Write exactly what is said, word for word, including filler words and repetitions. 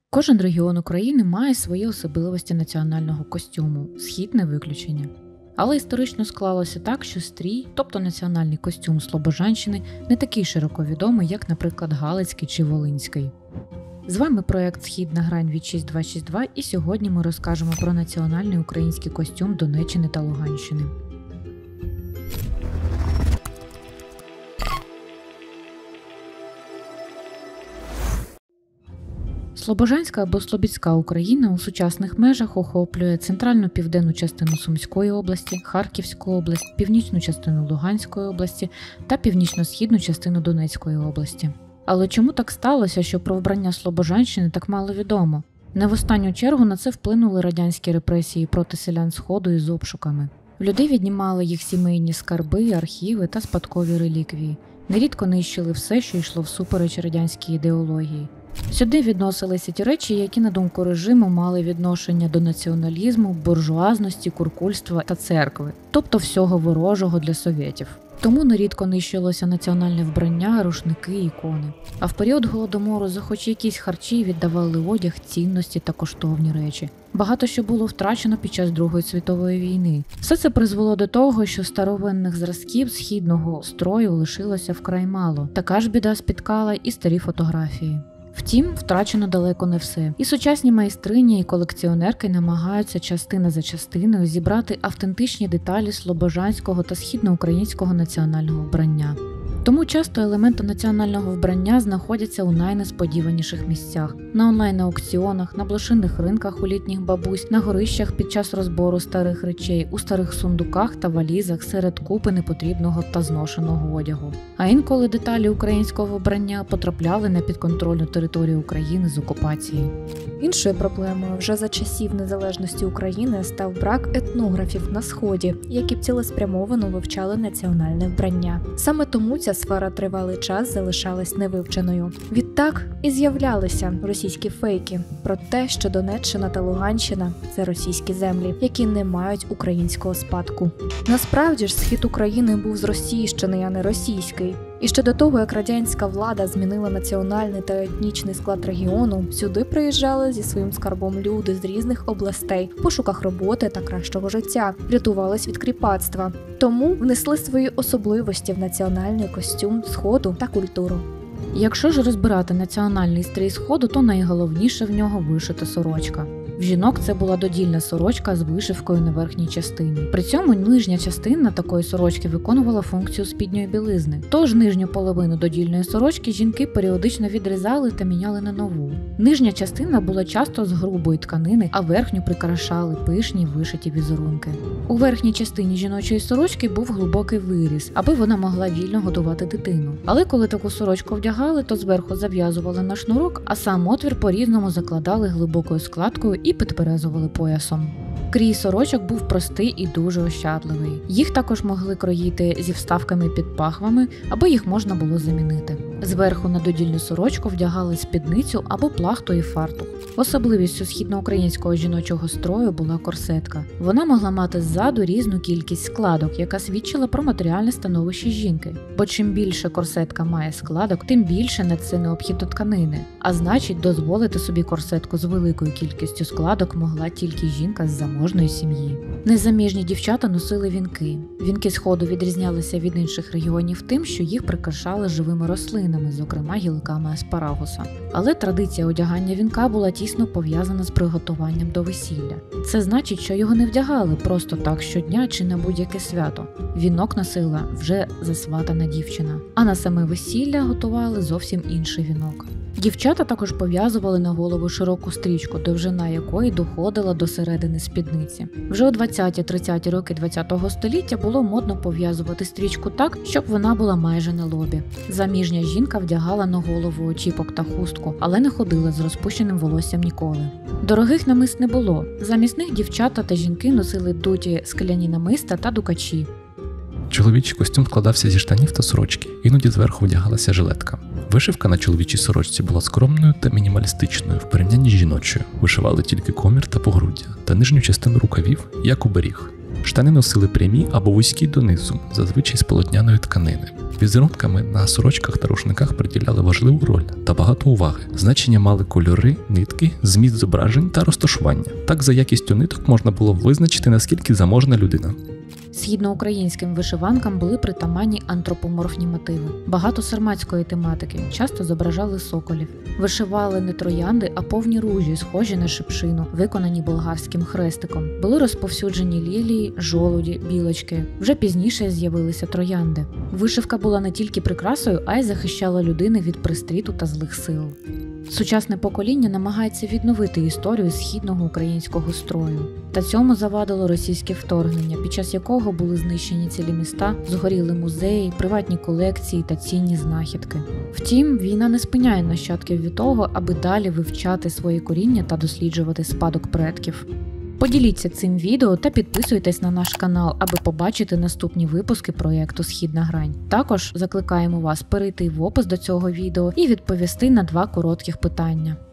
Кожен регіон України має свої особливості національного костюму, схід не виключення. Але історично склалося так, що стрій, тобто національний костюм Слобожанщини, не такий широко відомий, як, наприклад, Галицький чи Волинський. З вами проєкт «Східна грань» від шість два шість два, і сьогодні ми розкажемо про національний український костюм Донеччини та Луганщини. Слобожанська або Слобідська Україна у сучасних межах охоплює центральну південну частину Сумської області, Харківську область, північну частину Луганської області та північно-східну частину Донецької області. Але чому так сталося, що про вбрання Слобожанщини так мало відомо? Не в останню чергу на це вплинули радянські репресії проти селян Сходу із обшуками. В людей віднімали їх сімейні скарби, архіви та спадкові реліквії. Нерідко нищили все, що йшло всупереч радянській ідеології. Сюди відносилися ті речі, які, на думку режиму, мали відношення до націоналізму, буржуазності, куркульства та церкви, тобто всього ворожого для совєтів. Тому нерідко нищилося національне вбрання, рушники, ікони. А в період Голодомору за хоч якісь харчі віддавали одяг, цінності та коштовні речі. Багато що було втрачено під час Другої світової війни. Все це призвело до того, що старовинних зразків східного строю лишилося вкрай мало. Така ж біда спіткала і старі фотографії. Втім, втрачено далеко не все. І сучасні майстрині і колекціонерки намагаються частина за частиною зібрати автентичні деталі слобожанського та східноукраїнського національного вбрання. Тому часто елементи національного вбрання знаходяться у найнесподіваніших місцях – на онлайн-аукціонах, на блошиних ринках у літніх бабусь, на горищах під час розбору старих речей, у старих сундуках та валізах серед купи непотрібного та зношеного одягу. А інколи деталі українського вбрання потрапляли на підконтрольну територію України з окупації. Іншою проблемою вже за часів незалежності України став брак етнографів на Сході, які б цілеспрямовано вивчали національне вбрання. Саме тому ця сфера тривалий час залишалась невивченою. Відтак і з'являлися російські фейки про те, що Донеччина та Луганщина – це російські землі, які не мають українського спадку. Насправді ж схід України був зросійщений, а не російський. І ще до того, як радянська влада змінила національний та етнічний склад регіону, сюди приїжджали зі своїм скарбом люди з різних областей в пошуках роботи та кращого життя, рятувались від кріпацтва. Тому внесли свої особливості в національний костюм Сходу та культуру. Якщо ж розбирати національний стрій Сходу, то найголовніше в нього вишита сорочка. В жінок це була додільна сорочка з вишивкою на верхній частині. При цьому нижня частина такої сорочки виконувала функцію спідньої білизни. Тож нижню половину додільної сорочки жінки періодично відрізали та міняли на нову. Нижня частина була часто з грубої тканини, а верхню прикрашали пишні вишиті візерунки. У верхній частині жіночої сорочки був глибокий виріз, аби вона могла вільно годувати дитину. Але коли таку сорочку вдягали, то зверху зав'язували на шнурок, а сам отвір по-різному закладали глибокою складкою і підперезували поясом. Крій сорочок був простий і дуже ощадливий. Їх також могли кроїти зі вставками під пахвами, аби їх можна було замінити. Зверху на додільну сорочку вдягали спідницю або плахту і фартух. Особливістю східноукраїнського жіночого строю була корсетка. Вона могла мати ззаду різну кількість складок, яка свідчила про матеріальне становище жінки. Бо чим більше корсетка має складок, тим більше на це необхідно тканини. А значить, дозволити собі корсетку з великою кількістю складок могла тільки жінка з заможної сім'ї. Незаміжні дівчата носили вінки. Вінки Сходу відрізнялися від інших регіонів тим, що їх прикрашали живими рослинами, зокрема гілками аспарагуса. Але традиція одягання вінка була тісно пов'язана з приготуванням до весілля. Це значить, що його не вдягали просто так щодня чи на будь-яке свято. Вінок носила вже засватана дівчина. А на саме весілля готували зовсім інший вінок. Дівчата також пов'язували на голову широку стрічку, довжина якої доходила до середини спідниці. Вже у двадцяті-тридцяті роки ХХ століття було модно пов'язувати стрічку так, щоб вона була майже на лобі. Заміжня жінка вдягала на голову очіпок та хустку, але не ходила з розпущеним волоссям ніколи. Дорогих намист не було. Замість них дівчата та жінки носили дуті скляні намиста та дукачі. Чоловічий костюм складався зі штанів та сорочки, іноді зверху вдягалася жилетка. Вишивка на чоловічій сорочці була скромною та мінімалістичною в порівнянні з жіночою. Вишивали тільки комір та погруддя, та нижню частину рукавів, як оберіг. Штани носили прямі або вузькі донизу, зазвичай з полотняної тканини. Візерунками на сорочках та рушниках приділяли важливу роль та багато уваги. Значення мали кольори, нитки, зміст зображень та розташування. Так за якістю ниток можна було визначити, наскільки заможна людина. Східноукраїнським вишиванкам були притаманні антропоморфні мотиви. Багато сарматської тематики, часто зображали соколів. Вишивали не троянди, а повні ружі, схожі на шипшину, виконані болгарським хрестиком. Були розповсюджені лілії, жолуді, білочки. Вже пізніше з'явилися троянди. Вишивка була не тільки прикрасою, а й захищала людини від пристріту та злих сил. Сучасне покоління намагається відновити історію східного українського строю. Та цьому завадило російське вторгнення, під час якого були знищені цілі міста, згоріли музеї, приватні колекції та цінні знахідки. Втім, війна не спиняє нащадків від того, аби далі вивчати свої коріння та досліджувати спадок предків. Поділіться цим відео та підписуйтесь на наш канал, аби побачити наступні випуски проєкту «Східна грань». Також закликаємо вас перейти в опис до цього відео і відповісти на два коротких питання.